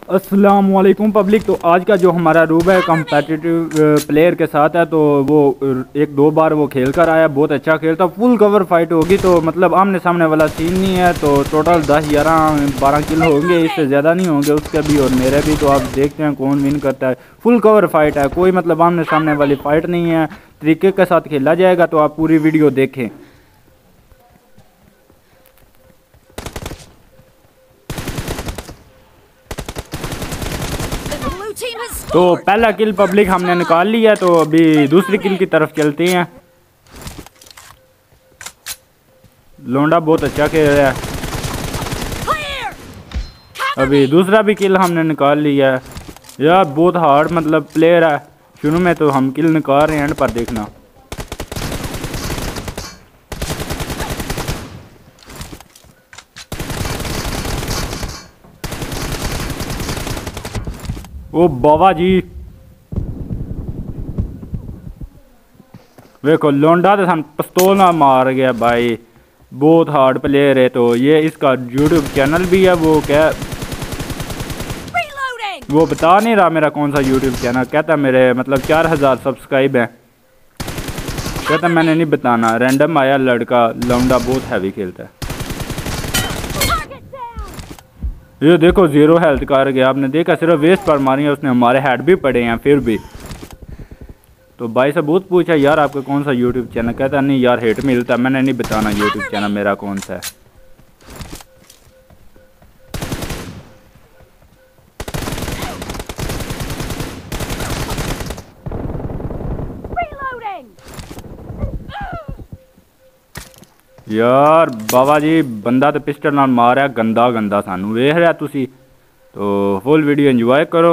अस्सलाम वालेकुम पब्लिक। तो आज का जो हमारा रूब है कम्पेटिटिव प्लेयर के साथ है। तो वो एक दो बार वो खेल कर आया, बहुत अच्छा खेलता। फुल कवर फाइट होगी, तो मतलब आमने सामने वाला सीन नहीं है। तो टोटल 10 11 12 किल होंगे, इससे ज़्यादा नहीं होंगे उसके भी और मेरे भी। तो आप देखते हैं कौन विन करता है। फुल कवर फाइट है, कोई मतलब आमने सामने वाली फ़ाइट नहीं है। तरीके के साथ खेला जाएगा, तो आप पूरी वीडियो देखें। तो पहला किल पब्लिक हमने निकाल लिया, तो अभी दूसरी किल की तरफ चलते हैं। लोंडा बहुत अच्छा खेल रहा है। अभी दूसरा भी किल हमने निकाल लिया है। यार बहुत हार्ड मतलब प्लेयर है। शुरू में तो हम किल निकाल रहे हैं, एंड पर देखना। ओ बाबा जी, देखो लोंडा तो सन पिस्तौल ना मार गया भाई। बहुत हार्ड प्लेयर है। तो ये इसका यूट्यूब चैनल भी है। वो क्या वो बता नहीं रहा मेरा कौन सा यूट्यूब चैनल। कहता मेरे मतलब 4000 सब्सक्राइब हैं। कहता मैंने नहीं बताना। रैंडम आया लड़का, लौंडा बहुत हैवी खेलता है। ये देखो 0 हेल्थ कर गया। आपने देखा सिर्फ वेस्ट पर मारी है उसने, हमारे हेड भी पड़े हैं फिर भी। तो भाई से बहुत पूछा यार आपका कौन सा यूट्यूब चैनल। कहता नहीं यार हेट मिलता, मैंने नहीं बताना यूट्यूब चैनल मेरा कौन सा है। यार बाबा जी बंदा तो पिस्टल नाल मारा गंदा गंदा सानू वेख रहा तुसी। तो फुल वीडियो इंजॉय करो।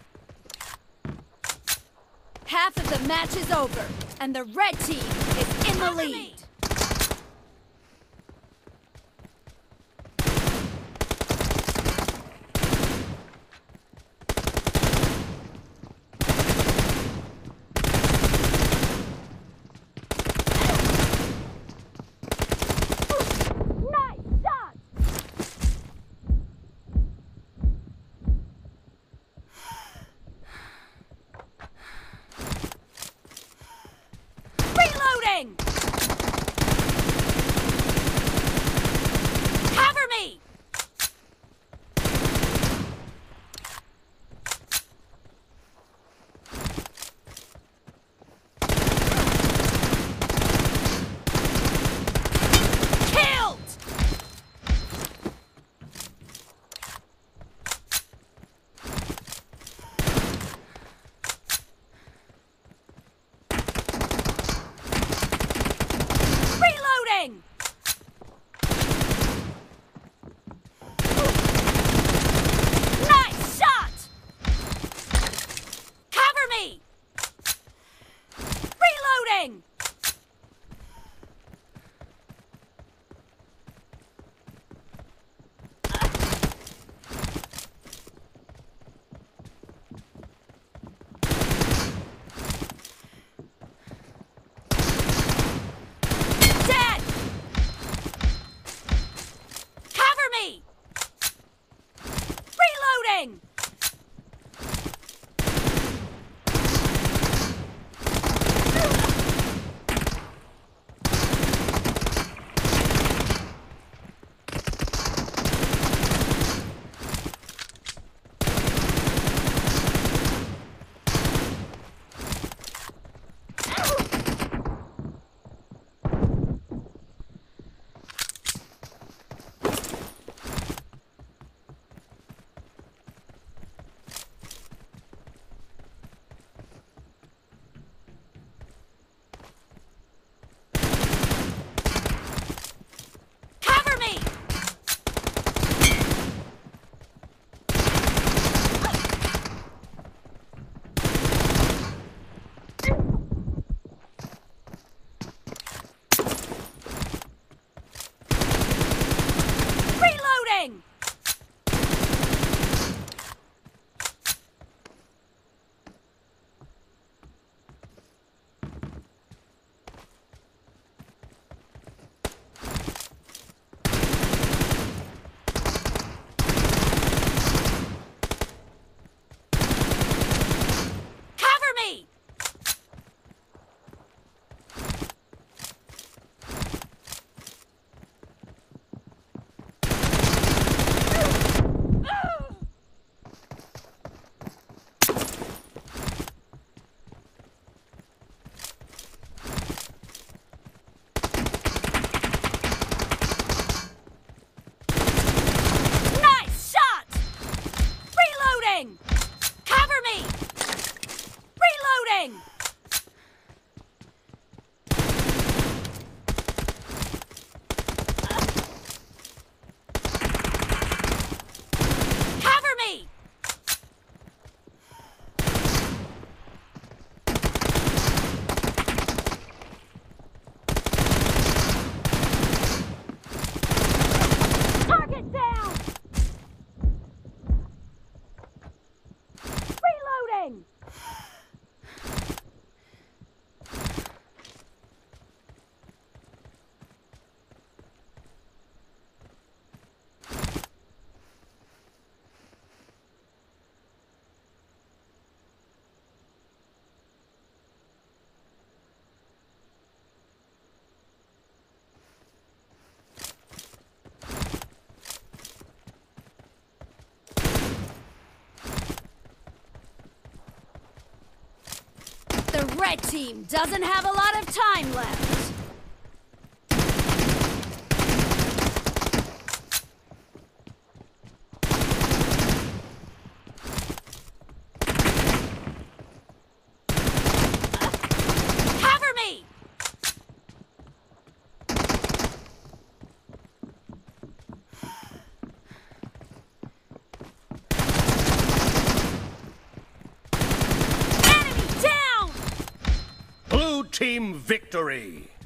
Half of the match is over, and the red team is in in the lead. Reloading! Cover me! Killed! Reloading! Nice shot! Cover me! Reloading! Dead! Cover me! Reloading! Cover me! Reloading! Cover me! Nice shot! Reloading! Cover me! Reloading! Cover me! Target down! Reloading! The red team doesn't have a lot of time left. Cover me! Team victory!